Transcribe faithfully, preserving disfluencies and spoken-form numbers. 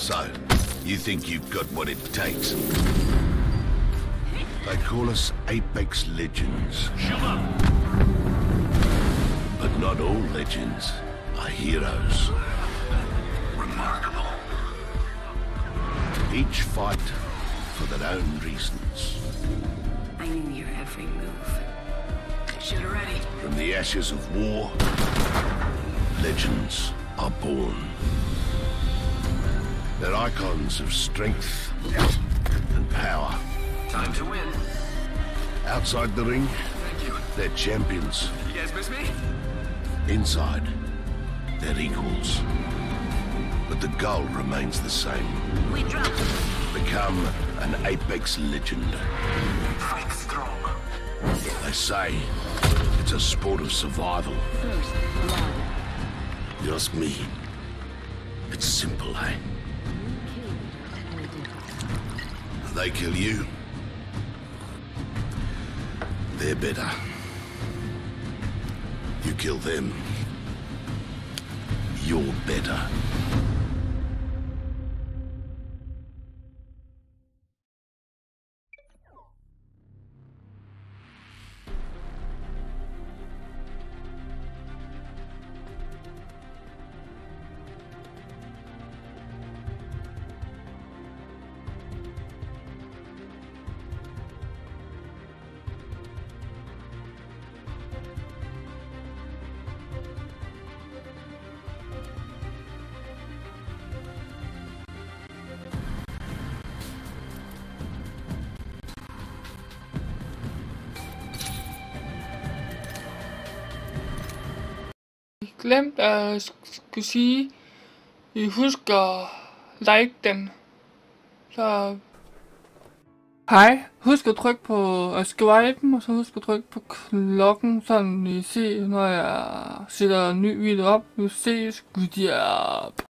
So, you think you've got what it takes? They call us Apex Legends. But not all legends are heroes. Remarkable. Each fight for their own reasons. I knew your every move. Shoot her ready. From the ashes of war, legends are born. They're icons of strength and power. Time to win. Outside the ring, Thank you. they're champions. You guys miss me? Inside, they're equals. But the goal remains the same. We drop. Become an Apex Legend. Fight strong. They say it's a sport of survival. First blood. You ask me, it's simple, eh? They kill you, they're better. You kill them, you're better. Glemt at skulle sige, I husker like den. Så hej, husk at trykke på at subscribe, og så husk at trykke på klokken, så I ser, når jeg sætter en ny video op. Vi ses, good job.